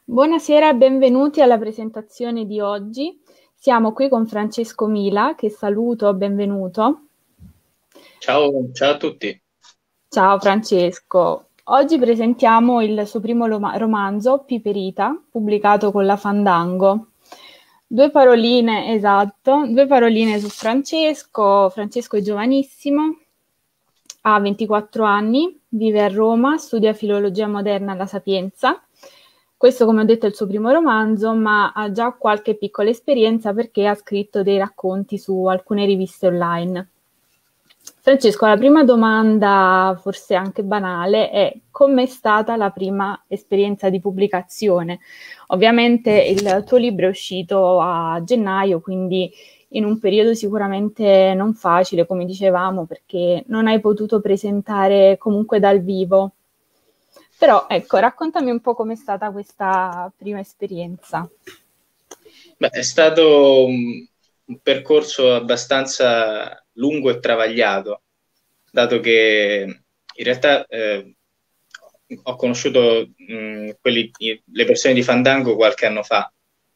Buonasera e benvenuti alla presentazione di oggi. Siamo qui con Francesco Mila, che saluto, benvenuto. Ciao, ciao a tutti. Ciao Francesco. Oggi presentiamo il suo primo romanzo, Piperita, pubblicato con la Fandango. Due paroline, esatto, due paroline su Francesco. Francesco è giovanissimo, ha 24 anni, vive a Roma, studia filologia moderna alla Sapienza. Questo, come ho detto, è il suo primo romanzo, ma ha già qualche piccola esperienza perché ha scritto dei racconti su alcune riviste online. Francesco, la prima domanda, forse anche banale, è: com'è stata la prima esperienza di pubblicazione? Ovviamente il tuo libro è uscito a gennaio, quindi in un periodo sicuramente non facile, come dicevamo, perché non hai potuto presentare comunque dal vivo. Però ecco, raccontami un po' com'è stata questa prima esperienza. Beh, è stato un percorso abbastanza lungo e travagliato, dato che in realtà ho conosciuto le persone di Fandango qualche anno fa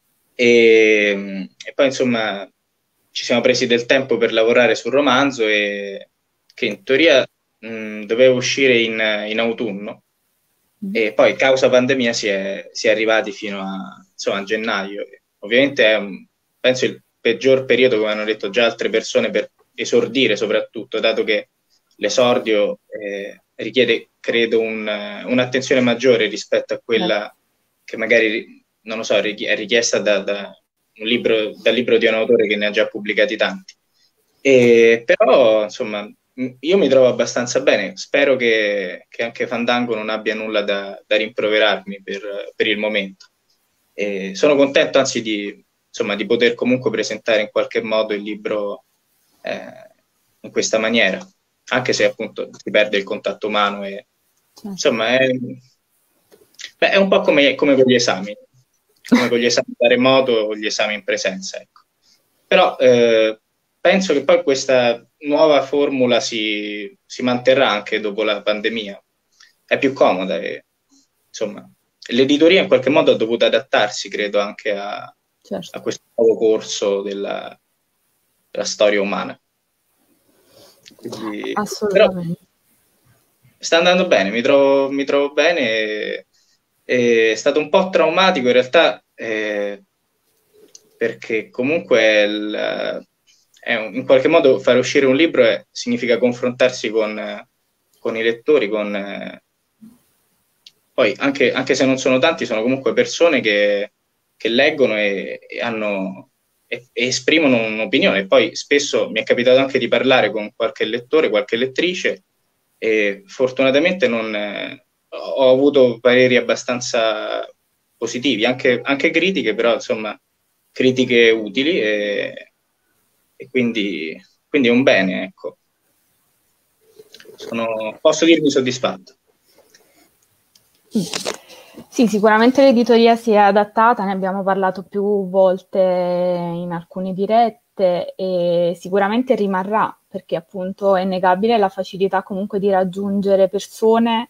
e poi insomma ci siamo presi del tempo per lavorare sul romanzo che in teoria doveva uscire in autunno. E poi, causa pandemia, si è arrivati fino a, insomma, a gennaio. Ovviamente è, penso, il peggior periodo, come hanno detto già altre persone, per esordire soprattutto, dato che l'esordio richiede, credo, un'attenzione maggiore rispetto a quella che magari, non lo so, è richiesta dal libro di un autore che ne ha già pubblicati tanti. Però, insomma, io mi trovo abbastanza bene. Spero che anche Fandango non abbia nulla da rimproverarmi per il momento. E sono contento, anzi, insomma, di poter comunque presentare in qualche modo il libro in questa maniera, anche se appunto si perde il contatto umano. Insomma, beh, è un po' come con gli esami, come con gli esami da remoto o gli esami in presenza, ecco. Però penso che poi questa nuova formula si manterrà anche dopo la pandemia. È più comoda e, insomma, l'editoria in qualche modo ha dovuto adattarsi, credo, anche a Certo. questo nuovo corso della storia umana. Però Assolutamente. sta andando bene, mi trovo bene. È stato un po' traumatico in realtà, perché comunque in qualche modo fare uscire un libro significa confrontarsi con i lettori, poi anche se non sono tanti, sono comunque persone che leggono e esprimono un'opinione. Poi spesso mi è capitato anche di parlare con qualche lettore, qualche lettrice, e fortunatamente ho avuto pareri abbastanza positivi, anche critiche, però insomma critiche utili e quindi è un bene, ecco. Posso dirmi soddisfatto. Sì, sicuramente l'editoria si è adattata, ne abbiamo parlato più volte in alcune dirette e sicuramente rimarrà perché appunto è innegabile la facilità comunque di raggiungere persone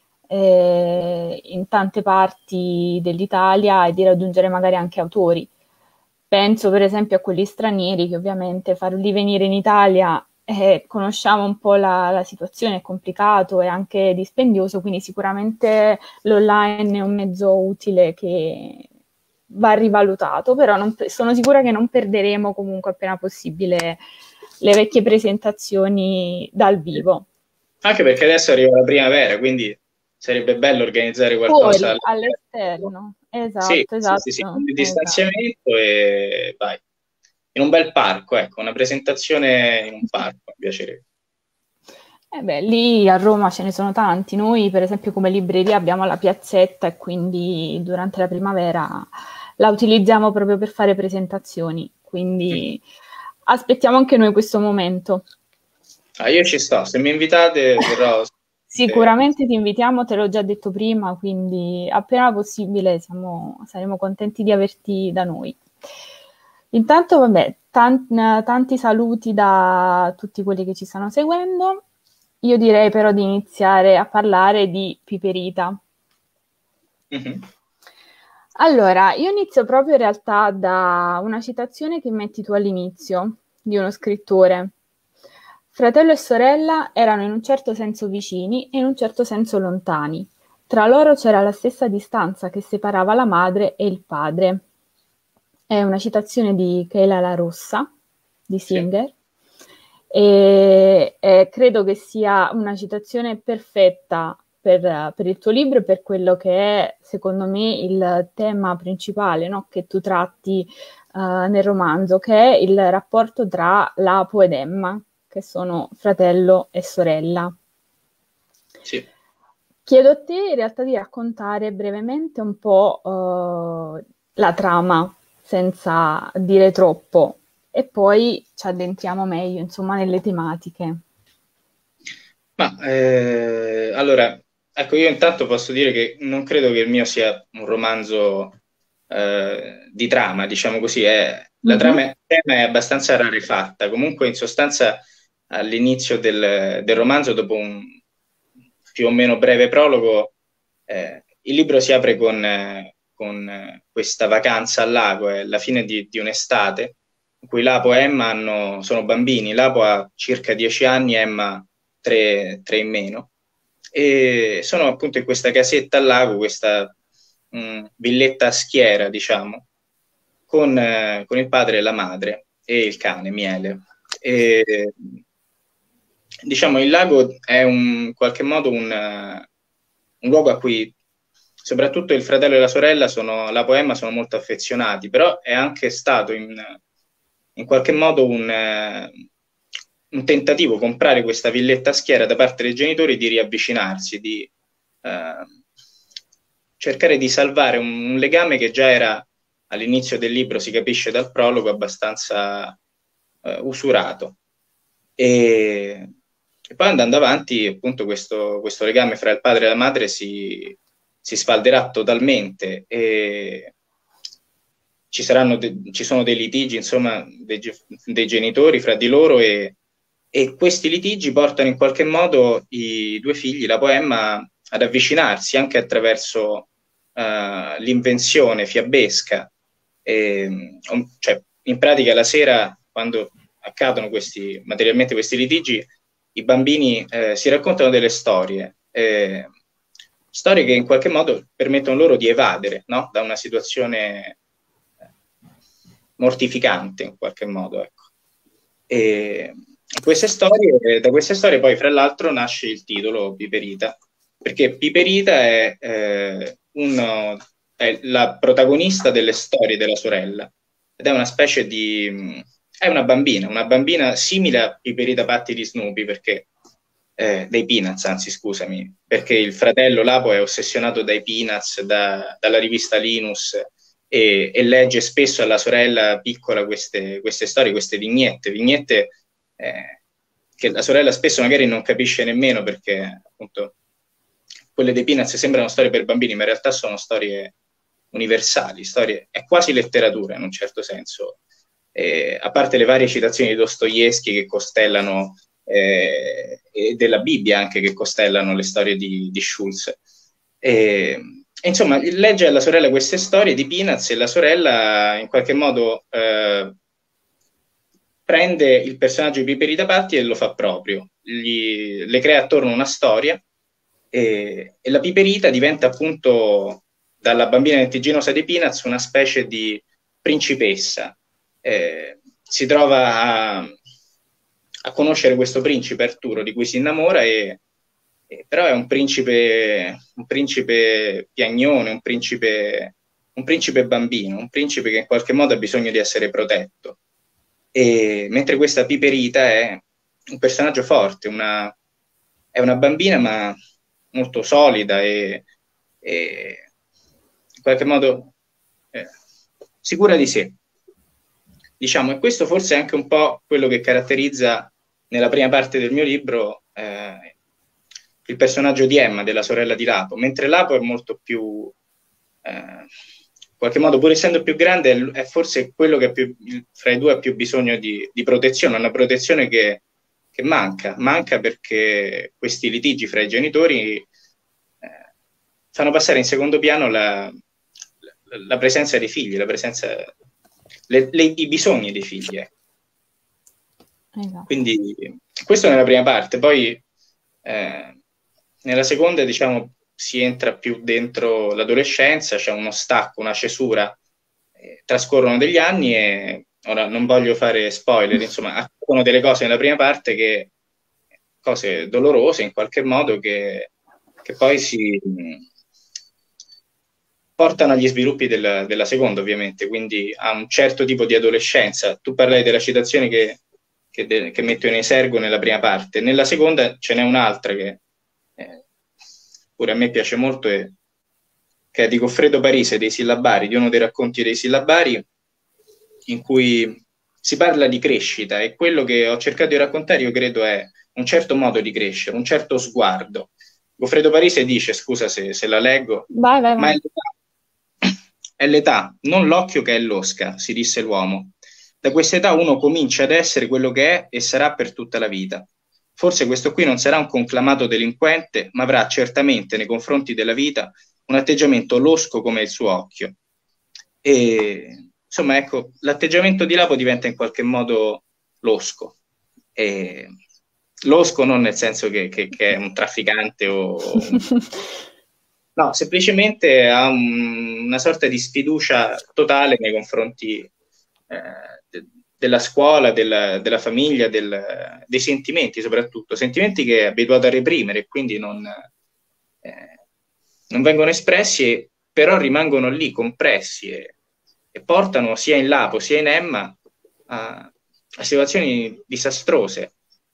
in tante parti dell'Italia e di raggiungere magari anche autori. Penso per esempio a quelli stranieri che ovviamente farli venire in Italia, conosciamo un po' la situazione, è complicato e anche dispendioso, quindi sicuramente l'online è un mezzo utile che va rivalutato, però sono sicura che non perderemo comunque appena possibile le vecchie presentazioni dal vivo. Anche perché adesso arriva la primavera, quindi sarebbe bello organizzare qualcosa Fuori, all'aperto. all'esterno, Sì, esatto, sì, sì, sì, con esatto, il esatto. distanziamento e vai. In un bel parco, ecco, una presentazione in un parco, mi piacerebbe. Eh beh, lì a Roma ce ne sono tanti. Noi, per esempio, come libreria abbiamo la piazzetta e quindi durante la primavera la utilizziamo proprio per fare presentazioni. Quindi aspettiamo anche noi questo momento. Ah, io ci sto, se mi invitate verrò. Sicuramente ti invitiamo, te l'ho già detto prima, quindi appena possibile saremo contenti di averti da noi. Intanto, vabbè, tanti saluti da tutti quelli che ci stanno seguendo. Io direi però di iniziare a parlare di Piperita. Mhm. Allora, io inizio proprio in realtà da una citazione che metti tu all'inizio, di uno scrittore. Fratello e sorella erano in un certo senso vicini e in un certo senso lontani. Tra loro c'era la stessa distanza che separava la madre e il padre. È una citazione di Keila La Rossa, di Sì. Singer, e credo che sia una citazione perfetta per il tuo libro e per quello che è, secondo me, il tema principale, no? Che tu tratti nel romanzo, che è il rapporto tra Lapo ed Emma, che sono fratello e sorella. Sì. Chiedo a te in realtà di raccontare brevemente un po' la trama, senza dire troppo, e poi ci addentriamo meglio, insomma, nelle tematiche. Ma allora, ecco, io intanto posso dire che non credo che il mio sia un romanzo di trama, diciamo così. La Mhm. trama è abbastanza rarefatta. Comunque, in sostanza, all'inizio del romanzo, dopo un più o meno breve prologo, il libro si apre con questa vacanza al lago, è la fine di un'estate, in cui Lapo e Emma sono bambini. Lapo ha circa 10 anni, Emma tre in meno, e sono appunto in questa casetta al lago, questa villetta a schiera, diciamo, con il padre e la madre e il cane, Miele. E, diciamo, il lago è in qualche modo un luogo a cui soprattutto il fratello e la sorella, la poema, sono molto affezionati, però è anche stato in qualche modo un tentativo comprare questa villetta a schiera da parte dei genitori di riavvicinarsi, di eh, cercare di salvare un legame che già era all'inizio del libro, si capisce dal prologo, abbastanza usurato. E poi andando avanti, appunto, questo legame fra il padre e la madre si sfalderà totalmente e ci sono dei litigi, insomma, dei genitori fra di loro e questi litigi portano in qualche modo i due figli, la poema, ad avvicinarsi anche attraverso l'invenzione fiabesca. Cioè, in pratica la sera, quando accadono materialmente questi litigi, i bambini si raccontano delle storie, storie che in qualche modo permettono loro di evadere, no? Da una situazione mortificante in qualche modo, ecco. E da queste storie poi, fra l'altro, nasce il titolo Piperita, perché Piperita è la protagonista delle storie della sorella ed è una specie di... è una bambina simile a Piperita Patti di Snoopy, perché dei Peanuts, anzi, scusami, perché il fratello Lapo è ossessionato dai Peanuts, dalla rivista Linus, e legge spesso alla sorella piccola queste storie, queste vignette che la sorella spesso magari non capisce nemmeno, perché appunto quelle dei Peanuts sembrano storie per bambini, ma in realtà sono storie universali, è quasi letteratura in un certo senso. A parte le varie citazioni di Dostoevsky che costellano e della Bibbia anche che costellano le storie di Schulz. Insomma, legge alla sorella queste storie di Peanuts e la sorella in qualche modo prende il personaggio di Piperita Patti e lo fa proprio. Le crea attorno una storia e la Piperita diventa appunto, dalla bambina lentigginosa dei Peanuts, una specie di principessa. Si trova a conoscere questo principe Arturo di cui si innamora però è un principe piagnone, un principe bambino, un principe che in qualche modo ha bisogno di essere protetto. Mentre questa Piperita è un personaggio forte, è una bambina ma molto solida e in qualche modo sicura di sé. Diciamo, e questo forse è anche un po' quello che caratterizza nella prima parte del mio libro il personaggio di Emma, della sorella di Lapo, mentre Lapo è molto più, in qualche modo, pur essendo più grande, è forse quello che fra i due ha più bisogno di protezione, una protezione che manca perché questi litigi fra i genitori fanno passare in secondo piano la presenza dei figli, la presenza, i bisogni dei figli. Esatto. Quindi questo nella prima parte, poi nella seconda, diciamo, si entra più dentro l'adolescenza, c'è uno stacco, una cesura, trascorrono degli anni e ora non voglio fare spoiler, insomma, accadono delle cose nella prima parte che cose dolorose in qualche modo che poi si portano agli sviluppi della seconda, ovviamente, quindi a un certo tipo di adolescenza. Tu parlai della citazione che metto in esergo nella prima parte. Nella seconda ce n'è un'altra che pure a me piace molto, che è di Goffredo Parise, dei Sillabari, di uno dei racconti dei Sillabari, in cui si parla di crescita, e quello che ho cercato di raccontare, io credo, è un certo modo di crescere, un certo sguardo. Goffredo Parise dice, scusa se la leggo, Vai. ma è l'età, non l'occhio che è losca, si disse l'uomo. Da questa età uno comincia ad essere quello che è e sarà per tutta la vita. Forse questo qui non sarà un conclamato delinquente, ma avrà certamente nei confronti della vita un atteggiamento losco come il suo occhio. E insomma, ecco, l'atteggiamento di Lapo diventa in qualche modo losco. E losco non nel senso che è un trafficante no, semplicemente ha una sorta di sfiducia totale nei confronti della scuola, della famiglia, dei sentimenti soprattutto, sentimenti che è abituato a reprimere e quindi non vengono espressi, però rimangono lì compressi e portano sia in Lapo sia in Emma a situazioni disastrose.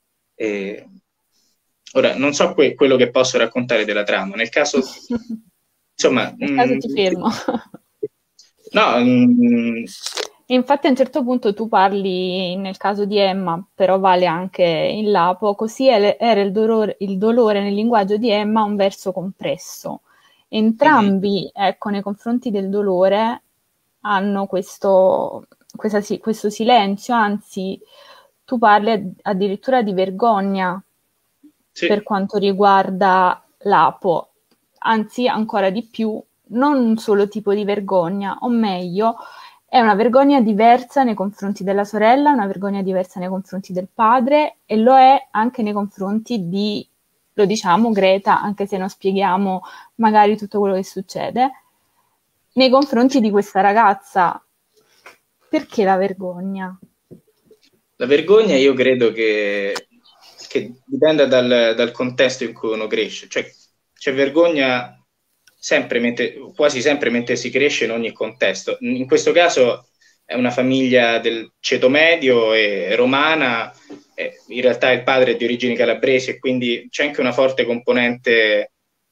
Ora, non so quello che posso raccontare della trama, nel caso, insomma... Nel caso ti fermo. No, infatti a un certo punto tu parli nel caso di Emma, però vale anche in Lapo, così era il dolore nel linguaggio di Emma un verso compresso. Entrambi, ecco, nei confronti del dolore hanno questo silenzio, anzi tu parli addirittura di vergogna per quanto riguarda Lapo, anzi ancora di più, non un solo tipo di vergogna, o meglio, è una vergogna diversa nei confronti della sorella, una vergogna diversa nei confronti del padre e lo è anche nei confronti di, lo diciamo, Greta, anche se non spieghiamo magari tutto quello che succede, nei confronti di questa ragazza. Perché la vergogna? La vergogna io credo che dipenda dal contesto in cui uno cresce, cioè c'è vergogna quasi sempre mentre si cresce in ogni contesto. In questo caso è una famiglia del ceto medio e romana, in realtà il padre è di origini calabresi e quindi c'è anche una forte componente,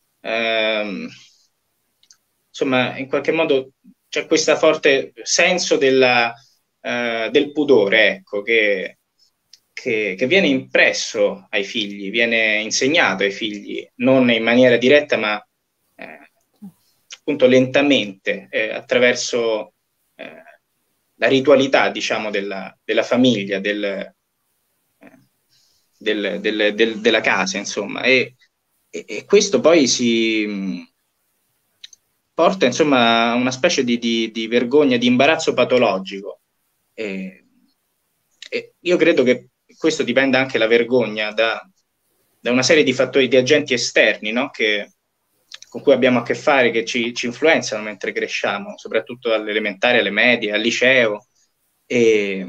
insomma, in qualche modo c'è questo forte senso del pudore, ecco, che viene impresso ai figli, viene insegnato ai figli, non in maniera diretta, ma appunto lentamente, attraverso la ritualità, diciamo, della famiglia, della casa, insomma. E questo poi si porta, insomma, a una specie di vergogna, di imbarazzo patologico. E io credo che questo dipenda anche la vergogna da una serie di fattori, di agenti esterni, no? Con cui abbiamo a che fare, che ci influenzano mentre cresciamo, soprattutto all'elementare, alle medie, al liceo. E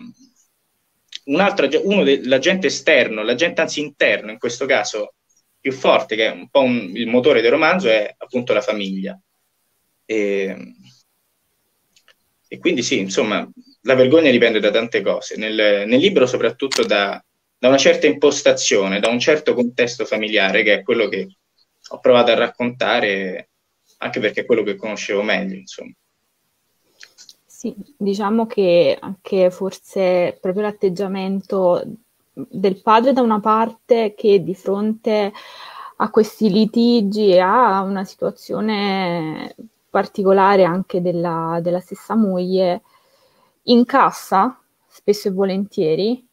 l'agente esterno, l'agente anzi interno, in questo caso più forte, che è un po' il motore del romanzo, è appunto la famiglia. E quindi sì, insomma, la vergogna dipende da tante cose. Nel libro soprattutto da una certa impostazione, da un certo contesto familiare, che è quello che ho provato a raccontare, anche perché è quello che conoscevo meglio, insomma. Sì, diciamo che anche forse proprio l'atteggiamento del padre da una parte, che di fronte a questi litigi e a una situazione particolare anche della stessa moglie, incassa spesso e volentieri.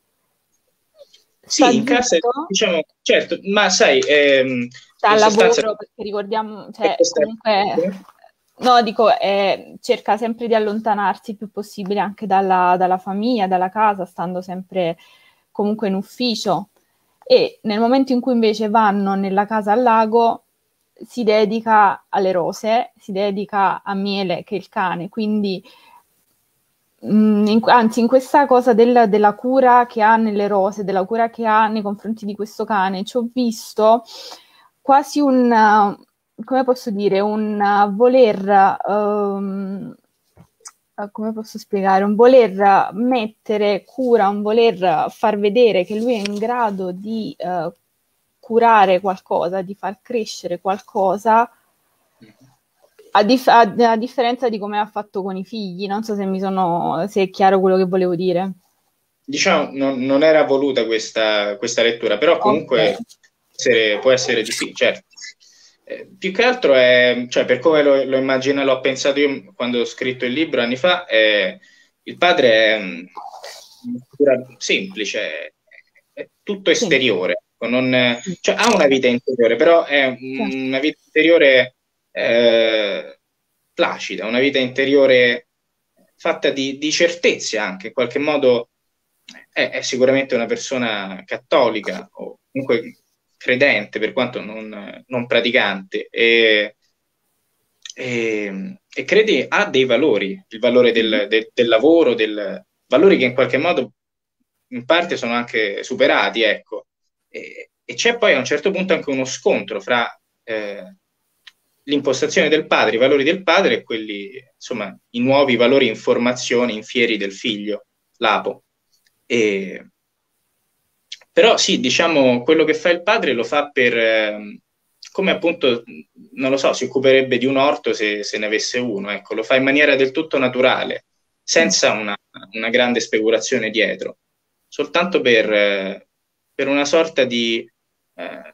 Sì, incassa, diciamo, certo, ma sai... sta al lavoro, perché ricordiamo, cioè, comunque No, dico, cerca sempre di allontanarsi il più possibile anche dalla famiglia, dalla casa, stando sempre comunque in ufficio. E nel momento in cui invece vanno nella casa al lago, si dedica alle rose, si dedica a Miele, che è il cane. Quindi, anzi, in questa cosa della cura che ha nelle rose, della cura che ha nei confronti di questo cane, ci ho visto quasi come posso dire, un voler, come posso spiegare, un voler mettere cura, un voler far vedere che lui è in grado di curare qualcosa, di far crescere qualcosa, a differenza di come ha fatto con i figli. Non so se è chiaro quello che volevo dire. Diciamo, non era voluta questa lettura, però Ok. comunque può essere di sì, certo. Più che altro è, cioè, per come lo immagino, l'ho pensato io quando ho scritto il libro anni fa, il padre è una figura semplice, è tutto Sì, esteriore, cioè, ha una vita interiore, però è certo. una vita interiore placida, una vita interiore fatta di certezze anche, in qualche modo è sicuramente una persona cattolica o comunque credente, per quanto non praticante, e crede ha dei valori, il valore Mhm. del lavoro, valori che in qualche modo in parte sono anche superati, ecco. E c'è poi a un certo punto anche uno scontro fra l'impostazione del padre, i valori del padre e quelli, insomma, i nuovi valori, informazioni, infieri del figlio, Lapo. E, però sì, diciamo, quello che fa il padre lo fa come appunto, non lo so, si occuperebbe di un orto se ne avesse uno, ecco, lo fa in maniera del tutto naturale, senza una grande speculazione dietro, soltanto per una sorta di... eh,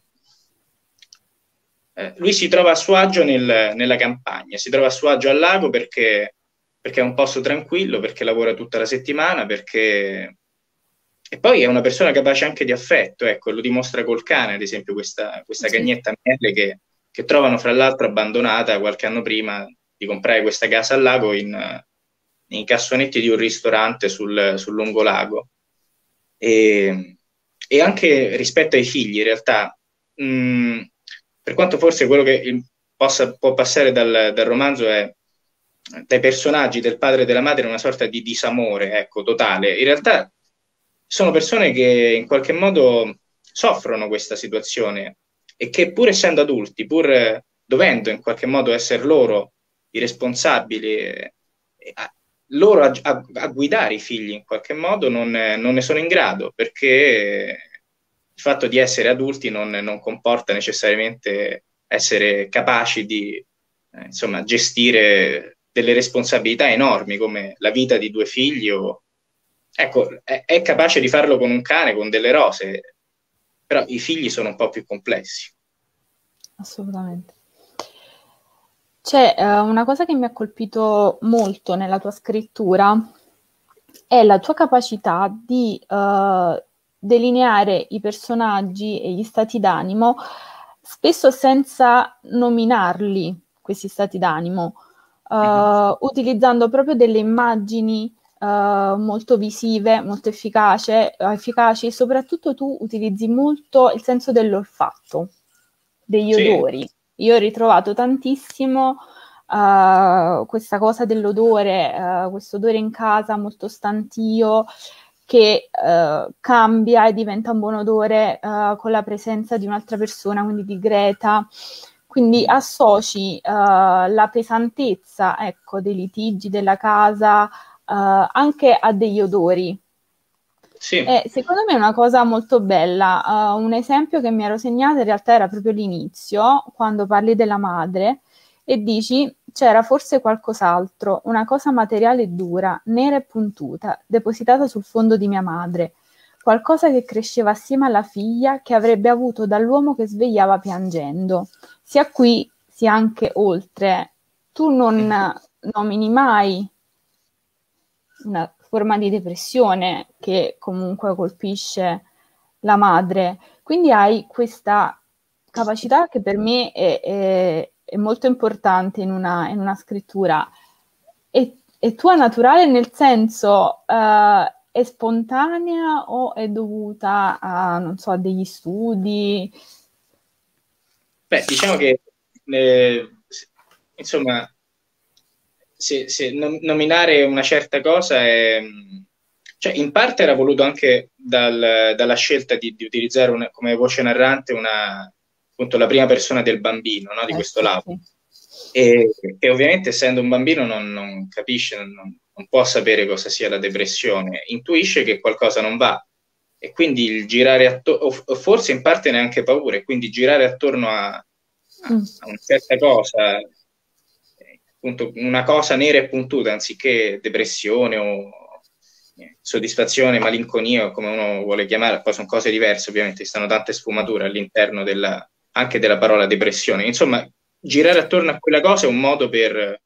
lui si trova a suo agio nella campagna, si trova a suo agio al lago perché è un posto tranquillo, perché lavora tutta la settimana, perché... E poi è una persona capace anche di affetto, ecco, lo dimostra col cane, ad esempio, questa Sì. cagnetta Miele che trovano fra l'altro abbandonata qualche anno prima di comprare questa casa al lago in cassonetti di un ristorante sul lungolago. E, e anche rispetto ai figli, in realtà, mh, per quanto forse quello che può passare dal romanzo è dai personaggi del padre e della madre una sorta di disamore, ecco, totale. In realtà sono persone che in qualche modo soffrono questa situazione e che pur essendo adulti, pur dovendo in qualche modo essere loro i responsabili, loro a guidare i figli in qualche modo non ne sono in grado perché il fatto di essere adulti non comporta necessariamente essere capaci di insomma, gestire delle responsabilità enormi come la vita di due figli ecco, è capace di farlo con un cane, con delle rose, però i figli sono un po' più complessi. Assolutamente. C'è una cosa che mi ha colpito molto nella tua scrittura è la tua capacità di delineare i personaggi e gli stati d'animo, spesso senza nominarli, questi stati d'animo, Mhm. utilizzando proprio delle immagini molto visive, molto efficaci, e soprattutto tu utilizzi molto il senso dell'olfatto, degli Sì, odori. Io ho ritrovato tantissimo questa cosa dell'odore, questo odore in casa molto stantio che cambia e diventa un buon odore con la presenza di un'altra persona, quindi di Greta. Quindi associ la pesantezza, ecco, dei litigi della casa anche a degli odori. sì, E secondo me è una cosa molto bella. Un esempio che mi ero segnata in realtà era proprio l'inizio, quando parli della madre e dici c'era forse qualcos'altro, una cosa materiale e dura, nera e puntuta, depositata sul fondo di mia madre, qualcosa che cresceva assieme alla figlia che avrebbe avuto dall'uomo che svegliava piangendo. Sia qui sia anche oltre. Tu non mhm, nomini mai una forma di depressione che comunque colpisce la madre. Quindi hai questa capacità che per me è molto importante in una scrittura. È tua naturale nel senso è spontanea o è dovuta a, non so, a degli studi? Beh, diciamo che insomma, se nominare una certa cosa è, cioè, in parte era voluto anche dalla scelta di utilizzare come voce narrante appunto la prima persona del bambino, no, di questo lato. Sì. E ovviamente essendo un bambino non capisce, non può sapere cosa sia la depressione, intuisce che qualcosa non va e quindi il girare attorno, o forse in parte neanche paura, e quindi girare attorno a una certa cosa, appunto una cosa nera e puntuta anziché depressione o soddisfazione, malinconia, come uno vuole chiamare, poi sono cose diverse ovviamente, ci stanno tante sfumature all'interno anche della parola depressione, insomma girare attorno a quella cosa è un modo per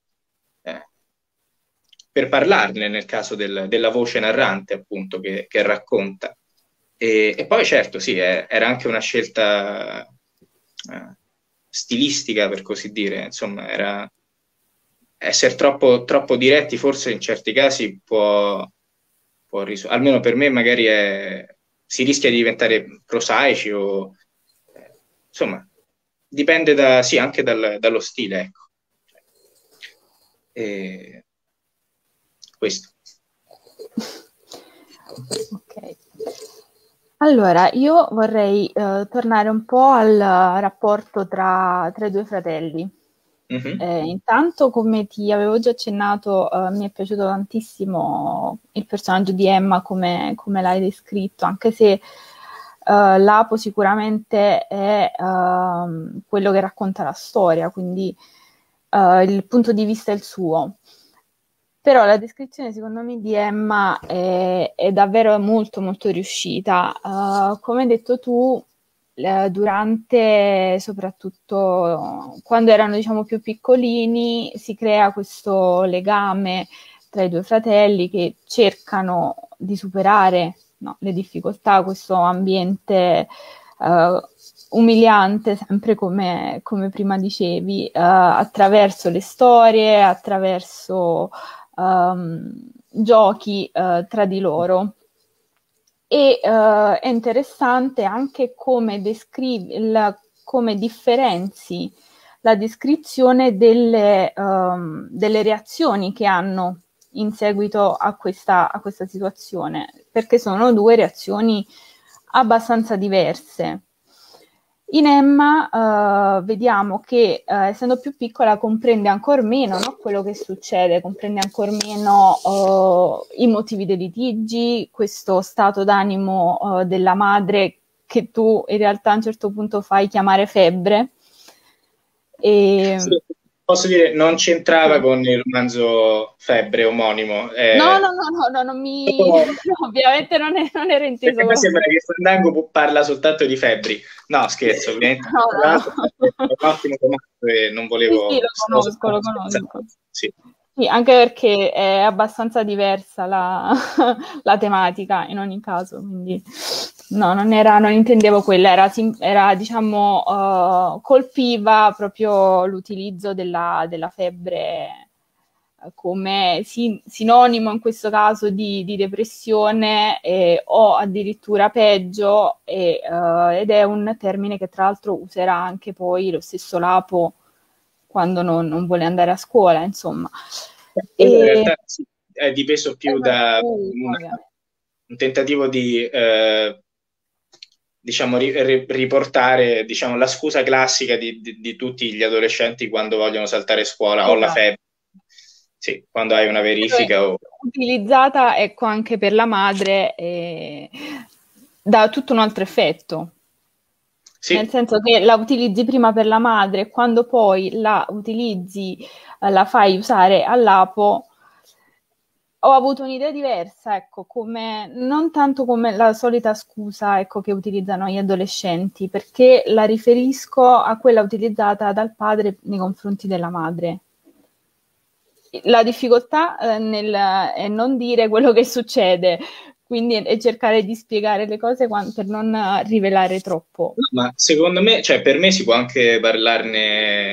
parlarne nel caso della voce narrante appunto che racconta e poi certo sì, era anche una scelta stilistica per così dire, insomma era essere troppo diretti forse in certi casi può almeno per me magari si rischia di diventare prosaici o insomma dipende sì, anche dallo stile, ecco. Questo. Ok. Allora, io vorrei tornare un po' al rapporto tra i due fratelli. Mm-hmm. Intanto, come ti avevo già accennato, mi è piaciuto tantissimo il personaggio di Emma come l'hai descritto, anche se Lapo sicuramente è quello che racconta la storia, quindi il punto di vista è il suo. Però la descrizione secondo me di Emma è davvero molto molto riuscita. Come hai detto tu, durante soprattutto quando erano diciamo più piccolini si crea questo legame tra i due fratelli che cercano di superare le difficoltà, questo ambiente umiliante, sempre come prima dicevi, attraverso le storie, attraverso giochi tra di loro. E è interessante anche come come differenzi la descrizione delle reazioni che hanno in seguito a questa situazione, perché sono due reazioni abbastanza diverse. In Emma vediamo che essendo più piccola comprende ancora meno quello che succede, comprende ancora meno i motivi dei litigi, questo stato d'animo della madre che tu in realtà a un certo punto fai chiamare febbre. Sì, posso dire, non c'entrava con il romanzo Febbre omonimo. No, ovviamente non era inteso. Perché sembra che Fandango parla soltanto di febbri. No, scherzo, ovviamente. No. Un ottimo romanzo e non volevo... Sì, lo conosco. Sì. Sì, anche perché è abbastanza diversa la tematica in ogni caso, quindi no, non intendevo quella, era diciamo colpiva proprio l'utilizzo della febbre come sinonimo in questo caso di depressione o addirittura peggio ed è un termine che tra l'altro userà anche poi lo stesso Lapo quando non vuole andare a scuola, insomma. In realtà è dipeso più da un tentativo di diciamo riportare diciamo la scusa classica di tutti gli adolescenti quando vogliono saltare scuola o la febbre. Sì, quando hai una verifica utilizzata ecco anche per la madre dà tutto un altro effetto. Sì. Nel senso che la utilizzi prima per la madre e quando poi la utilizzi, la fai usare all'apo, ho avuto un'idea diversa, ecco, non tanto come la solita scusa, ecco, che utilizzano gli adolescenti, perché la riferisco a quella utilizzata dal padre nei confronti della madre. La difficoltà è non dire quello che succede, quindi è cercare di spiegare le cose per non rivelare troppo. Ma secondo me, cioè per me si può anche parlarne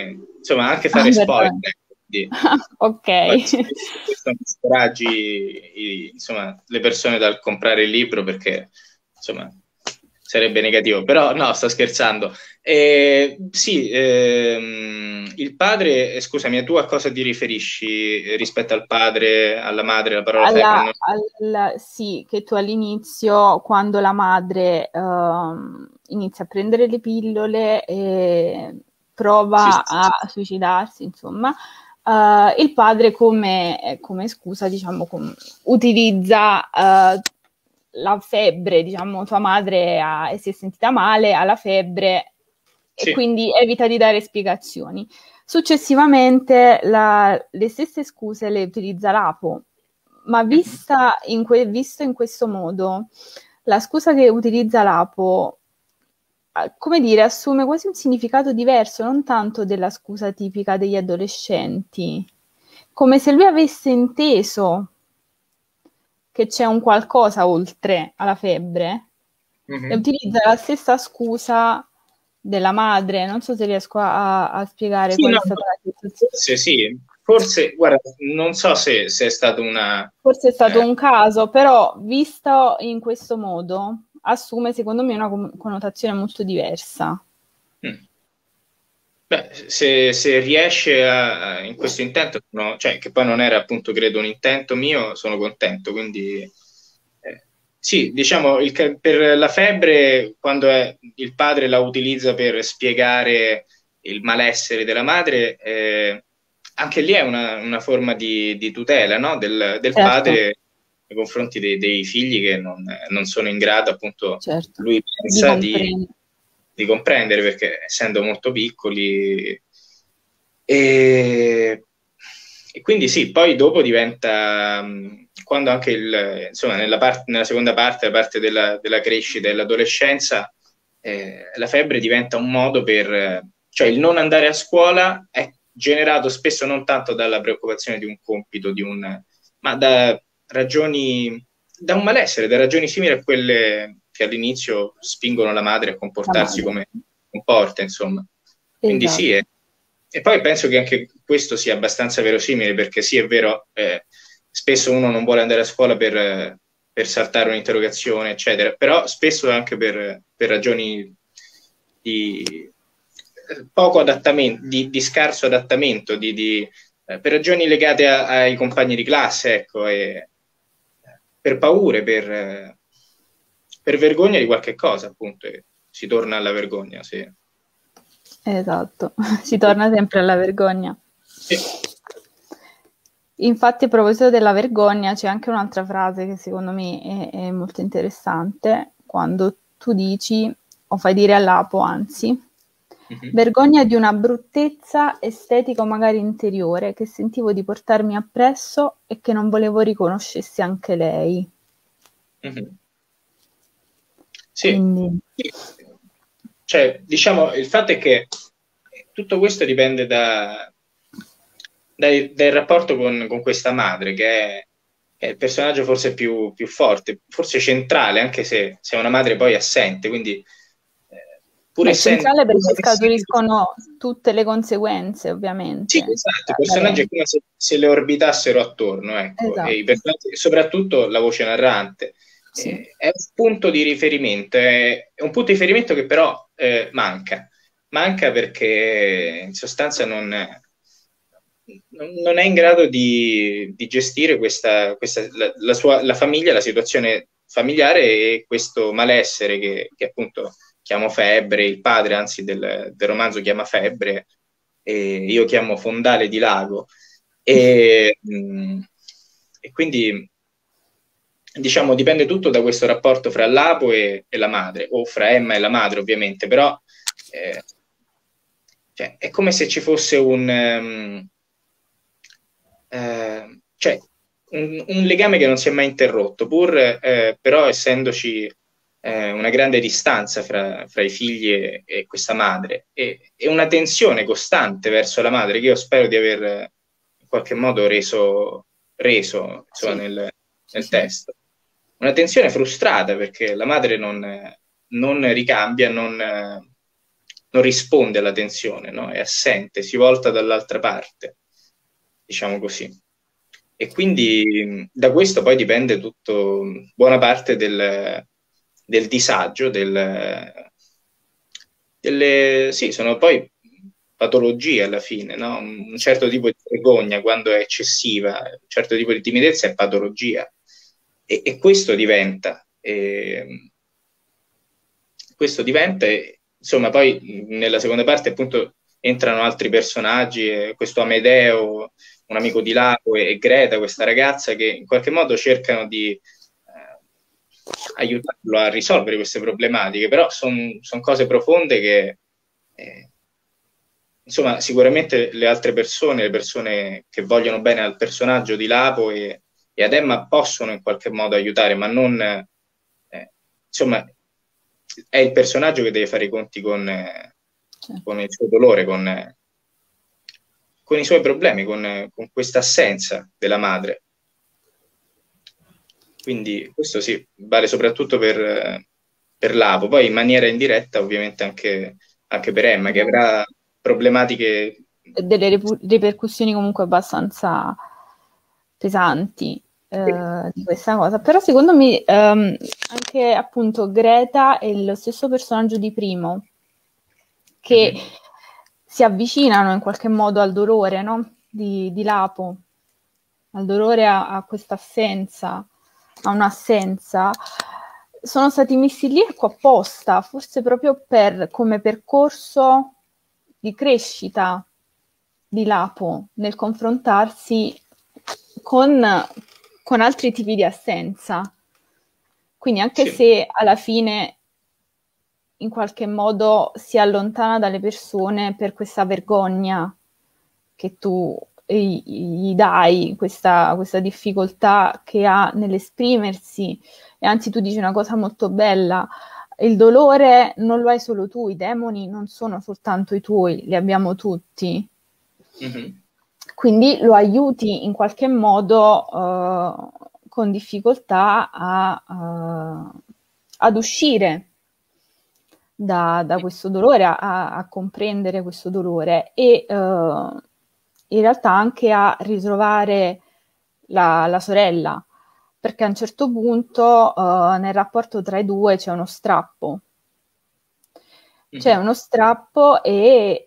insomma, anche fare spoiler. Quindi, Ok. questo scoraggi insomma, le persone dal comprare il libro perché insomma sarebbe negativo, però no, sto scherzando. Sì, il padre, scusami, tu a cosa ti riferisci rispetto al padre, alla madre, la parola febbre? Sì, che tu all'inizio, quando la madre inizia a prendere le pillole e prova Sì. a suicidarsi, insomma, il padre come scusa, diciamo, utilizza la febbre, diciamo, tua madre si è sentita male, ha la febbre e quindi evita di dare spiegazioni. Successivamente le stesse scuse le utilizza l'Apo, ma visto in questo modo, la scusa che utilizza l'Apo, come dire, assume quasi un significato diverso, non tanto della scusa tipica degli adolescenti, come se lui avesse inteso che c'è un qualcosa oltre alla febbre e utilizza la stessa scusa della madre. Non so se riesco a spiegare qual è stata la situazione. Forse, guarda, non so se è stato Forse è stato un caso, però visto in questo modo assume secondo me una connotazione molto diversa. Beh, se riesce in questo intento, no, cioè che poi non era appunto credo un intento mio, sono contento, quindi sì, diciamo per la febbre, quando il padre la utilizza per spiegare il malessere della madre, anche lì è una forma di tutela, no? Del Certo, padre nei confronti dei figli che non sono in grado, appunto, certo, lui di pensa comprendere. di comprendere, perché essendo molto piccoli. E quindi sì, poi dopo diventa, quando anche insomma, nella seconda parte, la parte della crescita e dell'adolescenza, la febbre diventa un modo cioè il non andare a scuola è generato spesso non tanto dalla preoccupazione di un compito, ma da un malessere, da ragioni simili a quelle che all'inizio spingono la madre a comportarsi come comporta, insomma. Quindi sì, Esatto. e poi penso che anche questo sia abbastanza verosimile, perché sì, è vero, spesso uno non vuole andare a scuola per saltare un'interrogazione, eccetera, però spesso anche per ragioni di poco adattamento, di scarso adattamento, per ragioni legate ai compagni di classe, ecco, e per paure, per vergogna di qualche cosa, appunto, e si torna alla vergogna, sì. Esatto, si torna sempre alla vergogna. Sì. Infatti, a proposito della vergogna, c'è anche un'altra frase che secondo me è molto interessante, quando tu dici, o fai dire all'Apo, anzi, vergogna di una bruttezza estetica o magari interiore che sentivo di portarmi appresso e che non volevo riconoscesse anche lei. Sì. Quindi. Cioè, diciamo, il fatto è che tutto questo dipende dal rapporto con questa madre, che è il personaggio forse più forte, forse centrale, anche se è una madre poi assente, quindi pur È essendo. centrale perché scaturiscono tutte le conseguenze, ovviamente. Sì, esatto, i personaggi è come se le orbitassero attorno, ecco, esatto. e soprattutto la voce narrante. Sì. È un punto di riferimento, è un punto di riferimento che però manca perché in sostanza non è in grado di gestire la famiglia, la situazione familiare e questo malessere che appunto chiamo febbre, il padre anzi del romanzo chiama febbre, e io chiamo fondale di lago. E quindi diciamo dipende tutto da questo rapporto fra l'Apo e la madre, o fra Emma e la madre ovviamente, però cioè, è come se ci fosse cioè, un legame che non si è mai interrotto, però essendoci una grande distanza fra i figli e questa madre, e una tensione costante verso la madre che io spero di aver in qualche modo reso insomma, Sì. nel testo. Una tensione frustrata perché la madre non ricambia, non non risponde alla tensione, no? È assente, si volta dall'altra parte, diciamo così. E quindi da questo poi dipende tutto, buona parte del disagio, sì, sono poi patologie alla fine, no? Un certo tipo di vergogna quando è eccessiva, un certo tipo di timidezza è patologia. E questo diventa, insomma, poi nella seconda parte appunto entrano altri personaggi, questo Amedeo, un amico di Lapo, e Greta, questa ragazza che in qualche modo cercano di aiutarlo a risolvere queste problematiche, però sono cose profonde che, insomma, sicuramente le altre persone, le persone che vogliono bene al personaggio di Lapo e ad Emma possono in qualche modo aiutare, ma non, insomma, è il personaggio che deve fare i conti con il suo dolore, con i suoi problemi, con questa assenza della madre. Quindi questo sì, vale soprattutto per Lapo, poi in maniera indiretta ovviamente anche per Emma, che avrà problematiche. Delle ripercussioni comunque abbastanza pesanti di questa cosa. Però secondo me anche appunto Greta è lo stesso personaggio di Primo, che si avvicinano in qualche modo al dolore, no? di Lapo, al dolore a questa assenza, a un'assenza. Sono stati messi lì apposta, forse proprio come percorso di crescita di Lapo nel confrontarsi con altri tipi di assenza. Quindi anche se alla fine in qualche modo si allontana dalle persone per questa vergogna che tu gli dai, questa difficoltà che ha nell'esprimersi, e anzi tu dici una cosa molto bella: il dolore non lo hai solo tu, i demoni non sono soltanto i tuoi, li abbiamo tutti. Quindi lo aiuti in qualche modo con difficoltà ad uscire da questo dolore, a comprendere questo dolore e in realtà anche a ritrovare la sorella, perché a un certo punto nel rapporto tra i due c'è uno strappo. C'è uno strappo e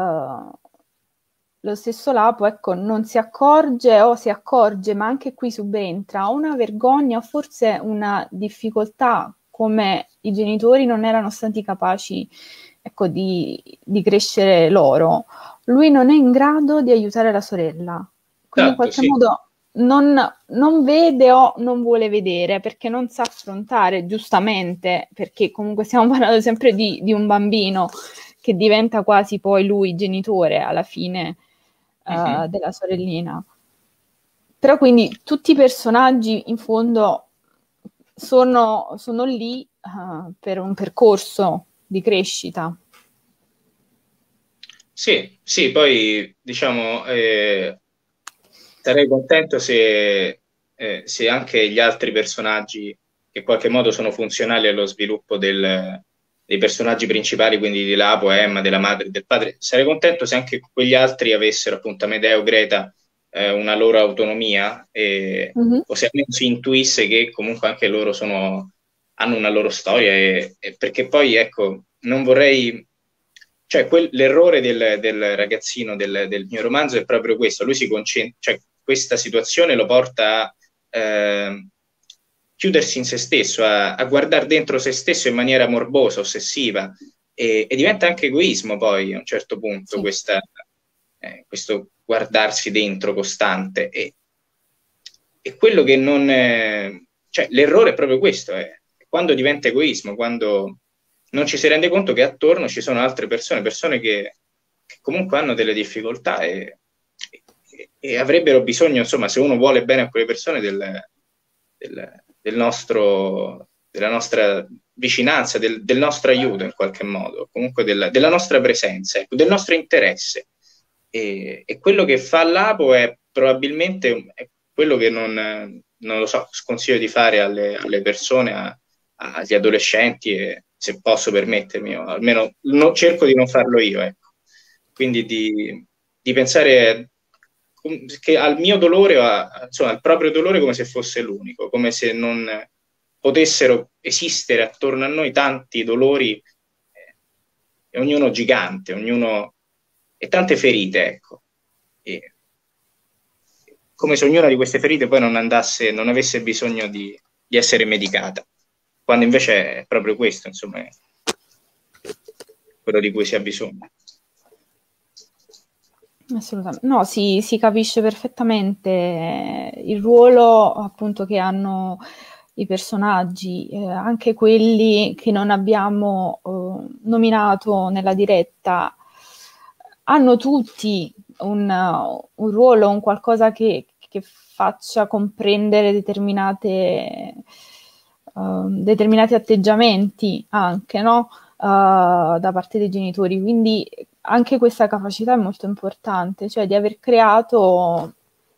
lo stesso Lapo, ecco, non si accorge o si accorge, ma anche qui subentra una vergogna o forse una difficoltà, come i genitori non erano stati capaci, ecco, di crescere loro. Lui non è in grado di aiutare la sorella, quindi in qualche modo non vede o non vuole vedere, perché non sa affrontare, giustamente, perché comunque stiamo parlando sempre di un bambino che diventa quasi poi lui genitore alla fine della sorellina. Però quindi tutti i personaggi in fondo sono lì per un percorso di crescita. Sì, poi diciamo sarei contento se anche gli altri personaggi che in qualche modo sono funzionali allo sviluppo dei personaggi principali, quindi di Lapo, Emma, della madre e del padre, sarei contento se anche quegli altri avessero, appunto, Amedeo, Greta, una loro autonomia, o se almeno si intuisse che comunque anche loro hanno una loro storia, perché poi, ecco, non vorrei. Cioè, l'errore del ragazzino del mio romanzo è proprio questo. Lui si concentra, cioè, questa situazione lo porta a chiudersi in se stesso, a guardare dentro se stesso in maniera morbosa, ossessiva, e diventa anche egoismo poi a un certo punto, questo guardarsi dentro costante. E quello che non. Cioè, l'errore è proprio questo, quando diventa egoismo, quando non ci si rende conto che attorno ci sono altre persone che comunque hanno delle difficoltà e avrebbero bisogno, insomma, se uno vuole bene a quelle persone, della nostra vicinanza, del nostro aiuto in qualche modo, comunque della nostra presenza, ecco, del nostro interesse. E quello che fa l'Apo è probabilmente quello che non lo so, sconsiglio di fare alle persone, a agli adolescenti, e se posso permettermi, o almeno cerco di non farlo io, ecco. Quindi di pensare che al mio dolore, insomma, al proprio dolore come se fosse l'unico, come se non potessero esistere attorno a noi tanti dolori, e ognuno gigante, ognuno e tante ferite, ecco. E come se ognuna di queste ferite poi non avesse bisogno di essere medicata, quando invece è proprio questo, insomma, è quello di cui si ha bisogno. Assolutamente. No, si capisce perfettamente il ruolo appunto che hanno i personaggi, anche quelli che non abbiamo nominato nella diretta, hanno tutti un ruolo, un qualcosa che faccia comprendere determinati atteggiamenti anche, no? Da parte dei genitori. Quindi anche questa capacità è molto importante, cioè di aver creato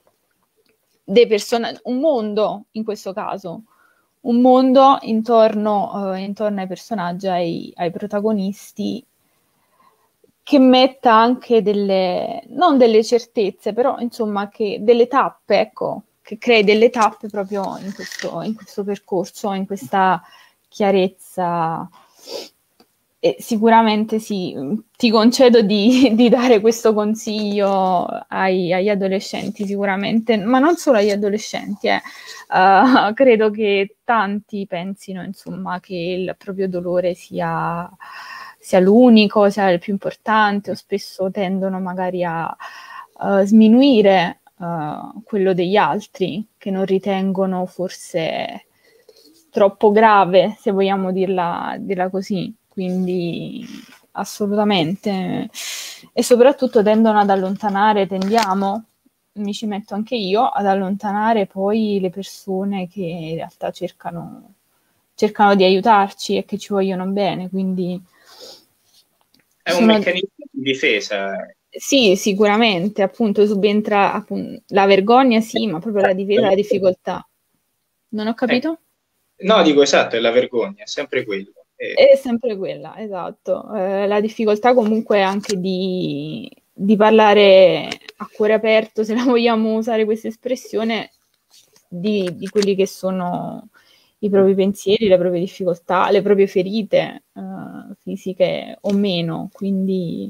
un mondo, in questo caso, un mondo intorno ai personaggi, ai protagonisti, che metta anche non delle certezze, però insomma delle tappe, ecco, che crei delle tappe proprio in questo percorso, in questa chiarezza. E sicuramente sì, ti concedo di dare questo consiglio agli adolescenti, sicuramente, ma non solo agli adolescenti, credo che tanti pensino, insomma, che il proprio dolore sia l'unico, sia il più importante, o spesso tendono magari a sminuire quello degli altri, che non ritengono forse troppo grave, se vogliamo dirla così. Quindi assolutamente. E soprattutto tendiamo, mi ci metto anche io, ad allontanare poi le persone che in realtà cercano di aiutarci e che ci vogliono bene. Quindi È un meccanismo di difesa. Sì, sicuramente, appunto subentra la vergogna, sì, ma proprio la difesa, la difficoltà. Non ho capito? No, dico esatto, è la vergogna, è sempre quello. È sempre quella, esatto. La difficoltà comunque anche di parlare a cuore aperto, se la vogliamo usare questa espressione, di quelli che sono i propri pensieri, le proprie difficoltà, le proprie ferite fisiche o meno. Quindi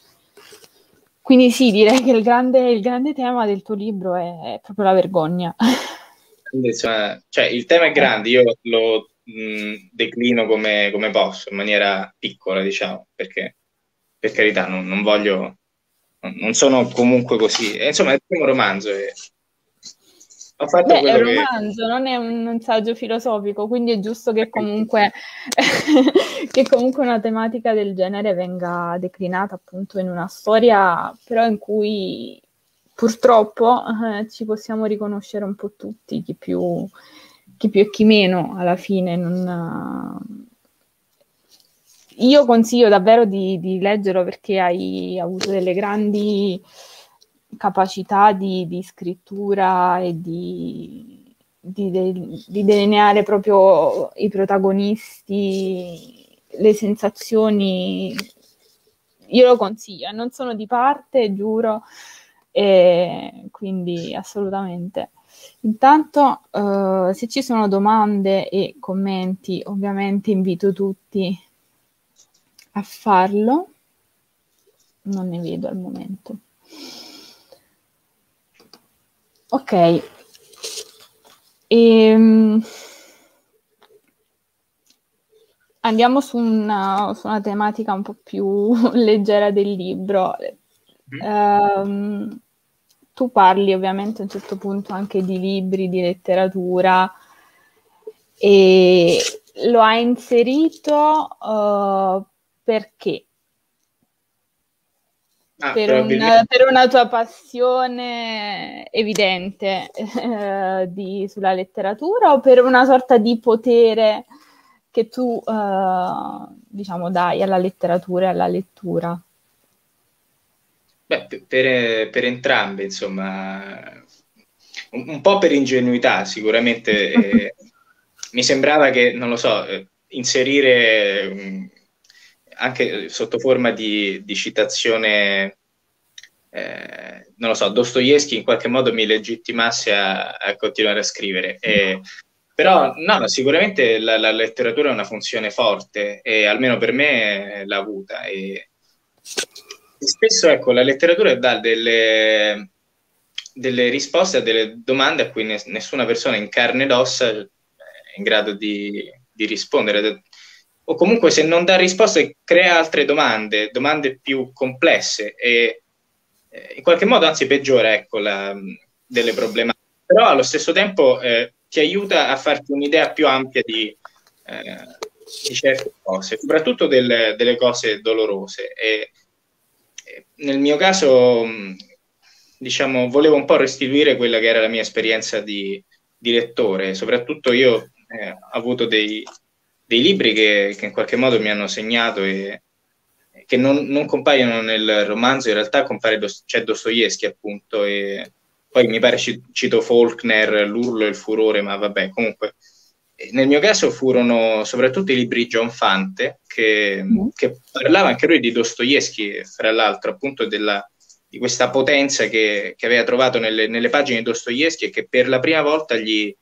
sì, direi che il grande tema del tuo libro è proprio la vergogna. Insomma, cioè, il tema è grande, io lo declino come posso, in maniera piccola, diciamo, perché per carità non voglio, non sono comunque così. E, insomma, è il primo romanzo e ho fatto Beh, è un quello che... romanzo, non è un saggio filosofico, quindi è giusto che comunque, che comunque una tematica del genere venga declinata appunto in una storia, però in cui purtroppo ci possiamo riconoscere un po' tutti, chi più e chi meno alla fine. Io consiglio davvero di leggerlo, perché hai avuto delle grandi capacità di scrittura e di delineare proprio i protagonisti, le sensazioni. Io lo consiglio, non sono di parte, giuro, e quindi assolutamente. Intanto, se ci sono domande e commenti, ovviamente invito tutti a farlo. Non ne vedo al momento. Ok. Andiamo su una tematica un po' più leggera del libro. Tu parli ovviamente a un certo punto anche di libri, di letteratura, e lo hai inserito perché? Per una tua passione evidente sulla letteratura, o per una sorta di potere che tu diciamo dai alla letteratura e alla lettura? Beh, per entrambe, insomma, un po' per ingenuità sicuramente, mi sembrava che, non lo so, inserire anche sotto forma di citazione, non lo so, Dostoevsky in qualche modo mi legittimasse a continuare a scrivere. Però no, sicuramente la letteratura ha una funzione forte e almeno per me l'ha avuta. E spesso, ecco, la letteratura dà delle risposte a delle domande a cui nessuna persona in carne ed ossa è in grado di rispondere. O comunque se non dà risposte crea altre domande, domande più complesse e in qualche modo anzi peggiora, ecco, delle problematiche. Però allo stesso tempo ti aiuta a farti un'idea più ampia di certe cose, soprattutto delle cose dolorose. Nel mio caso, diciamo, volevo un po' restituire quella che era la mia esperienza di lettore. Soprattutto io ho avuto dei libri che in qualche modo mi hanno segnato e che non compaiono nel romanzo, in realtà c'è Dostoevsky appunto, e poi mi pare cito Faulkner, L'urlo e il furore, ma vabbè, comunque. Nel mio caso furono soprattutto i libri di John Fante, che parlava anche lui di Dostoevsky, fra l'altro, appunto di questa potenza che aveva trovato nelle pagine di Dostoevsky e che per la prima volta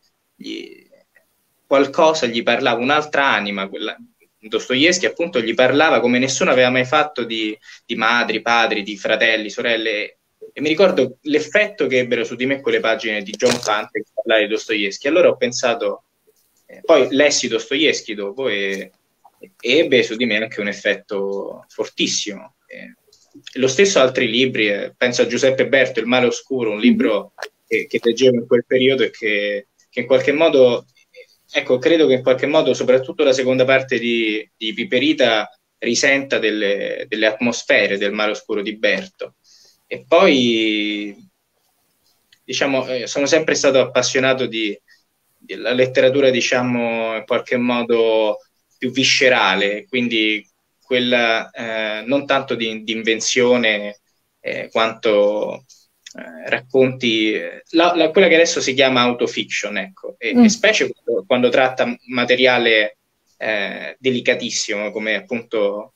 qualcosa gli parlava, un'altra anima, Dostoevsky appunto gli parlava come nessuno aveva mai fatto di madri, padri, di fratelli, sorelle, e mi ricordo l'effetto che ebbero su di me quelle pagine di John Fante che parlava di Dostoevsky. Allora ho pensato, poi lessi Dostoevsky dopo e ebbe su di me anche un effetto fortissimo. Lo stesso altri libri, penso a Giuseppe Berto, Il male oscuro, un libro che leggevo in quel periodo e che in qualche modo, ecco, credo che in qualche modo, soprattutto la seconda parte di Piperita, risenta delle atmosfere del male oscuro di Berto. E poi, diciamo, sono sempre stato appassionato della letteratura, diciamo, in qualche modo più viscerale, quindi quella non tanto di invenzione quanto racconti, quella che adesso si chiama autofiction, ecco, e specie quando tratta materiale delicatissimo come appunto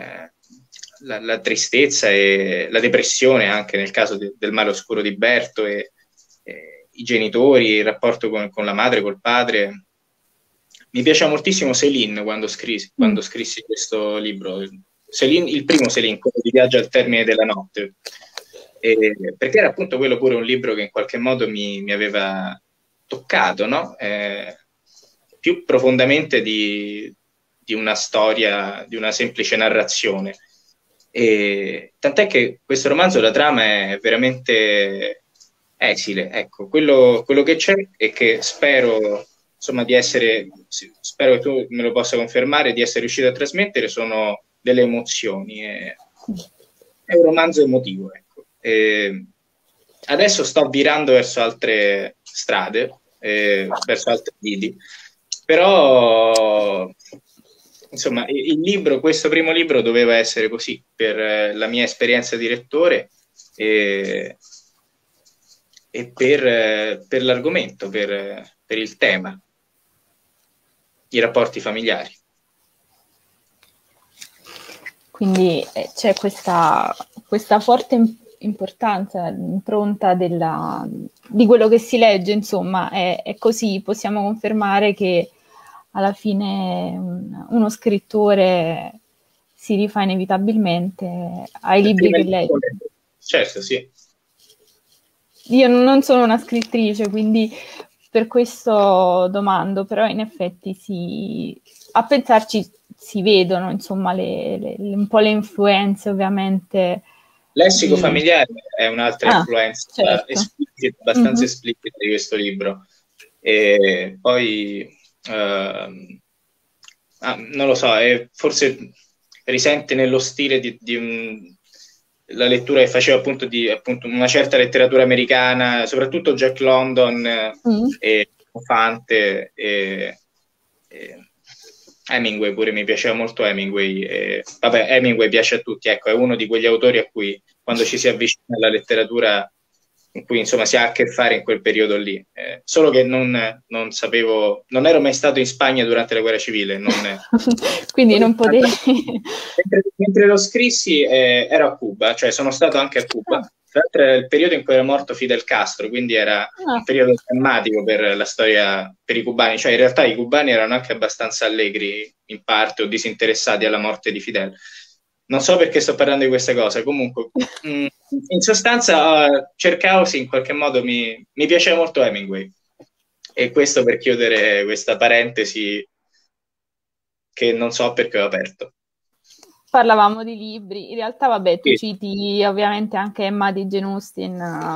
la tristezza e la depressione, anche nel caso del male oscuro di Berto, e i genitori, il rapporto con la madre, col padre. Mi piaceva moltissimo Céline quando scrissi questo libro. Céline, il primo Céline, quello di Viaggio al termine della notte, perché era appunto quello pure un libro che in qualche modo mi aveva toccato, no? Più profondamente di una storia, di una semplice narrazione. Tant'è che questo romanzo, la trama è veramente esile, ecco, quello che c'è e che spero, insomma, spero che tu me lo possa confermare, di essere riuscito a trasmettere, sono delle emozioni. È un romanzo emotivo, ecco. Adesso sto virando verso altre strade, verso altri lidi, però insomma questo primo libro doveva essere così per la mia esperienza di lettore e per l'argomento, per il tema, i rapporti familiari. Quindi c'è questa forte importanza, impronta di quello che si legge, insomma, è così, possiamo confermare che alla fine uno scrittore si rifà inevitabilmente ai libri che legge. Certo, sì. Io non sono una scrittrice, quindi per questo domando, però in effetti a pensarci si vedono, insomma, un po' le influenze, ovviamente. Lessico familiare è un'altra influenza, certo. abbastanza esplicita di questo libro. E poi non lo so, forse risente nello stile di la lettura che faceva appunto di una certa letteratura americana, soprattutto Jack London e Fante e Hemingway, pure mi piaceva molto Hemingway. Vabbè, Hemingway piace a tutti, ecco, è uno di quegli autori a cui quando ci si avvicina alla letteratura in cui insomma si ha a che fare in quel periodo lì. Solo che non sapevo, non ero mai stato in Spagna durante la guerra civile. Quindi non potevi... Mentre lo scrissi ero a Cuba, cioè sono stato anche a Cuba. Tra l'altro era il periodo in cui era morto Fidel Castro, quindi era un periodo drammatico per la storia, per i cubani. Cioè in realtà i cubani erano anche abbastanza allegri in parte o disinteressati alla morte di Fidel. Non so perché sto parlando di questa cosa, comunque in sostanza cercavo, sì, in qualche modo mi piaceva molto Hemingway, e questo per chiudere questa parentesi che non so perché ho aperto. Parlavamo di libri, in realtà vabbè, tu Sì. citi ovviamente anche Emma di Jane Austen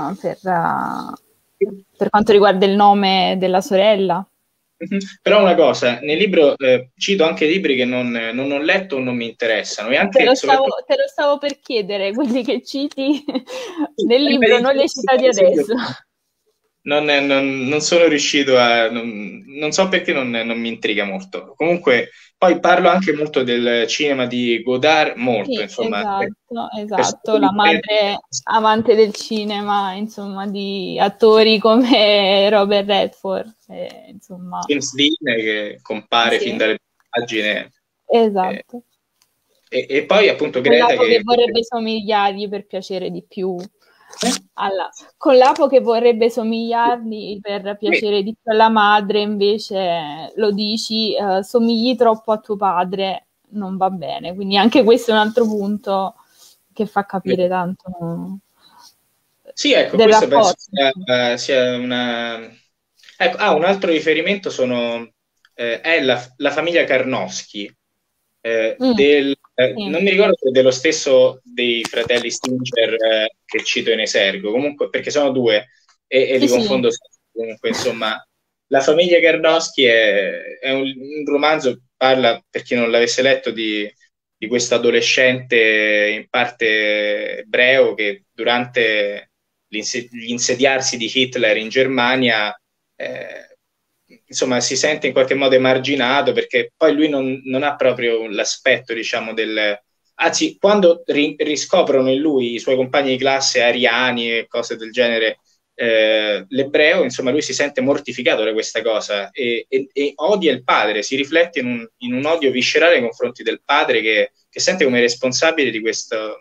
per quanto riguarda il nome della sorella. Però una cosa, nel libro cito anche libri che non ho letto o non mi interessano, e anche, te lo stavo per chiedere, quelli che citi nel libro non li hai citati adesso. Non sono riuscito a... Non so perché non mi intriga molto. Comunque, poi parlo anche molto del cinema di Godard, molto, Sì, insomma. esatto, la madre amante del cinema, insomma, di attori come Robert Redford, insomma. James Dean che compare fin dalle pagine. Esatto. E poi appunto con Greta l'apo che vorrebbe somigliargli per piacere di più con l'apo che vorrebbe somigliargli per piacere di più alla madre, invece lo dici somigli troppo a tuo padre, non va bene, quindi anche questo è un altro punto che fa capire tanto. Sì, ecco, questo penso sia una... Ecco, un altro riferimento è la famiglia Karnowski, non mi ricordo se è dello stesso dei fratelli Stinger che cito in esergo, comunque, perché sono due e li confondo sempre. Comunque, insomma, la famiglia Karnowski è un romanzo, parla, per chi non l'avesse letto, di questo adolescente in parte ebreo che durante l'insediarsi di Hitler in Germania insomma si sente in qualche modo emarginato, perché poi lui non ha proprio l'aspetto, diciamo, anzi, quando riscoprono in lui i suoi compagni di classe ariani e cose del genere, l'ebreo, insomma, lui si sente mortificato da questa cosa e odia il padre, si riflette in un odio viscerale nei confronti del padre che sente come responsabile di questo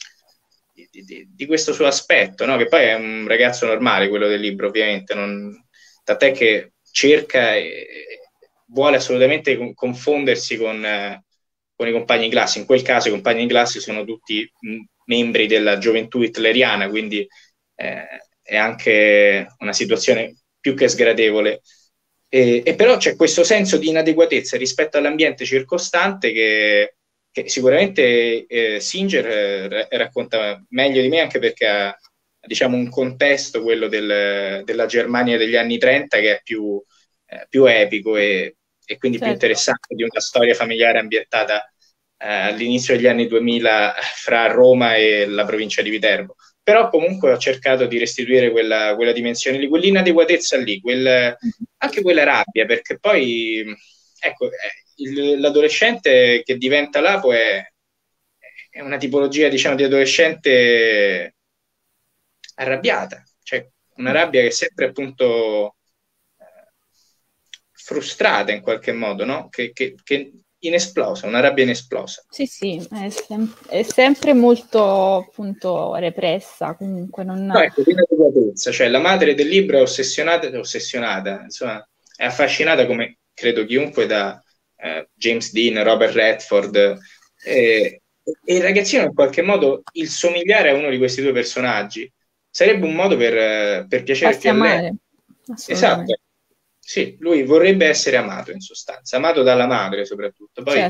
suo aspetto, no? Che poi è un ragazzo normale, quello del libro, ovviamente, tant'è che cerca e vuole assolutamente confondersi con i compagni di classe. In quel caso i compagni di classe sono tutti membri della gioventù hitleriana, quindi è anche una situazione più che sgradevole. E però c'è questo senso di inadeguatezza rispetto all'ambiente circostante che sicuramente Singer racconta meglio di me, anche perché ha, diciamo, un contesto, quello della Germania degli anni 30, che è più epico e quindi più interessante di una storia familiare ambientata all'inizio degli anni 2000 fra Roma e la provincia di Viterbo. Però comunque ho cercato di restituire quella dimensione lì, quell'inadeguatezza lì, anche quella rabbia, perché poi ecco, l'adolescente che diventa Lapo è una tipologia, diciamo, di adolescente arrabbiata, cioè una rabbia che è sempre appunto frustrata in qualche modo, no? Che inesplosa, una rabbia inesplosa. Sì, è sempre molto appunto repressa, comunque non... No, ecco, l'inadeguatezza, cioè la madre del libro è ossessionata, insomma, è affascinata, come credo chiunque, da James Dean, Robert Redford, e il ragazzino, in qualche modo, il somigliare a uno di questi due personaggi sarebbe un modo per piacere più a lei. Esatto. Sì, lui vorrebbe essere amato, in sostanza, amato dalla madre soprattutto, poi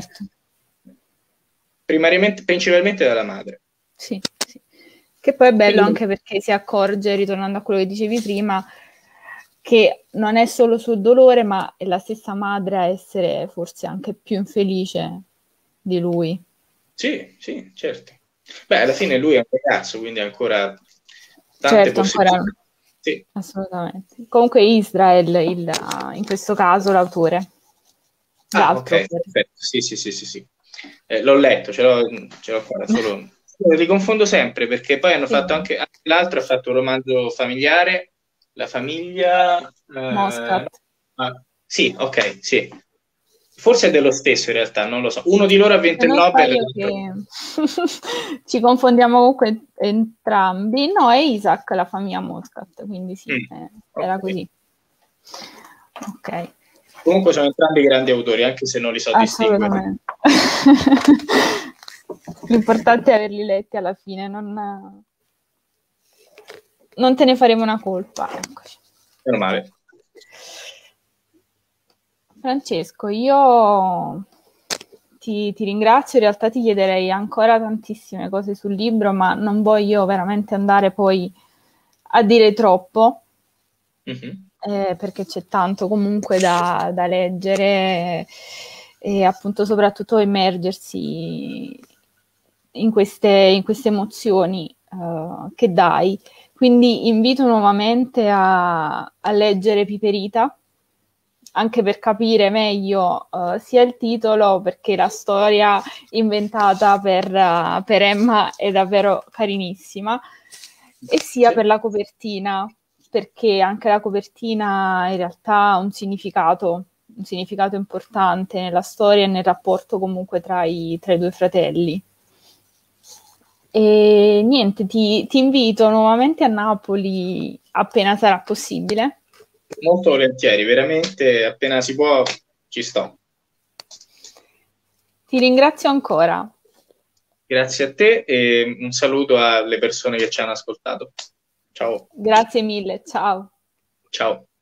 principalmente dalla madre. Sì. Che poi è bello anche perché si accorge, ritornando a quello che dicevi prima, che non è solo sul dolore, ma è la stessa madre a essere forse anche più infelice di lui. Sì, certo. Beh, alla fine lui è un ragazzo, quindi ha ancora tante possibilità. Ancora... Sì. Assolutamente. Comunque Israel, in questo caso, l'autore. Ok, perfetto. Sì. L'ho letto, ce l'ho qua, solo Li confondo sempre perché poi hanno Sì, fatto anche l'altro ha fatto un romanzo familiare, La famiglia. Moscat. Sì, ok, sì. Forse è dello stesso in realtà, non lo so. Uno di loro ha vinto Se il non Nobel. sbaglio che ci confondiamo comunque entrambi. No, è Isaac, la famiglia Moscat, quindi sì, Ok. era così. Ok, Comunque sono entrambi grandi autori, anche se non li so distinguere. assolutamente. L'importante è averli letti alla fine, non te ne faremo una colpa. Eccoci. Meno male. Francesco, io ti ringrazio, in realtà ti chiederei ancora tantissime cose sul libro, ma non voglio veramente andare poi a dire troppo, Mhm. perché c'è tanto comunque da leggere e appunto soprattutto immergersi in queste emozioni che dai. Quindi invito nuovamente a leggere Piperita, anche per capire meglio sia il titolo, perché la storia inventata per Emma è davvero carinissima, e sia Sì. per la copertina, perché anche la copertina in realtà ha un significato importante nella storia e nel rapporto comunque tra i due fratelli. E niente, ti invito nuovamente a Napoli appena sarà possibile. Molto volentieri, veramente appena si può ci sto. Ti ringrazio ancora. Grazie a te e un saluto alle persone che ci hanno ascoltato. Ciao. Grazie mille, ciao. Ciao.